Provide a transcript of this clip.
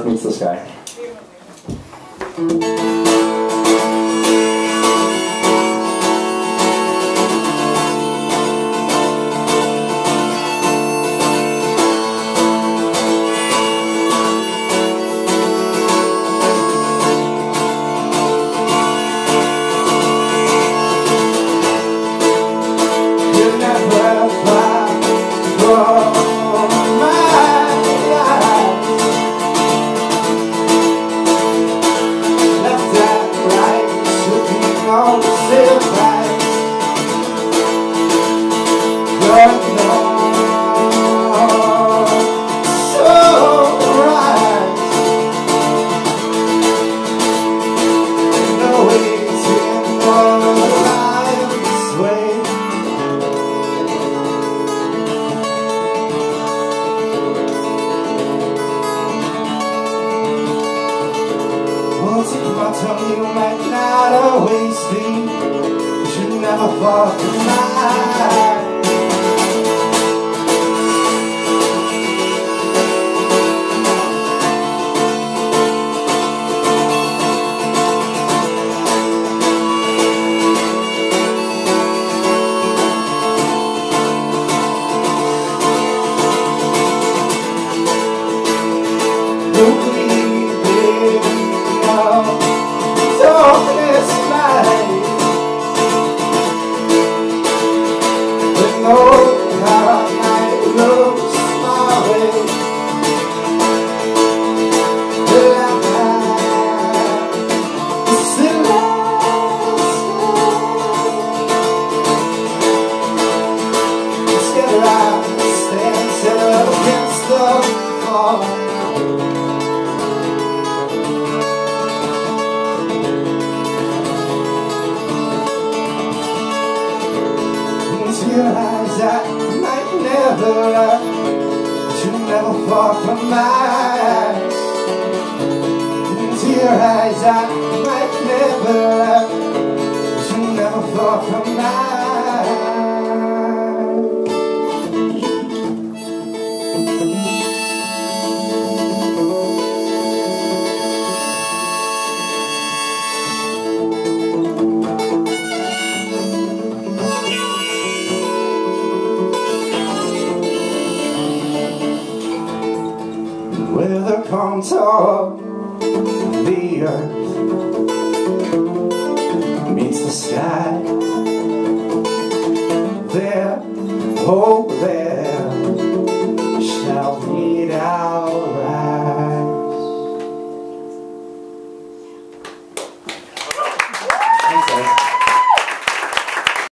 Earth meets the sky. You might not always be, but you never fall from mine. Your eyes I might never love, but you never fall from my eyes. Into your eyes I might never love, but you never fall from my eyes. Where the contour of the earth meets the sky, there, oh there, shall meet our eyes. Thanks, guys.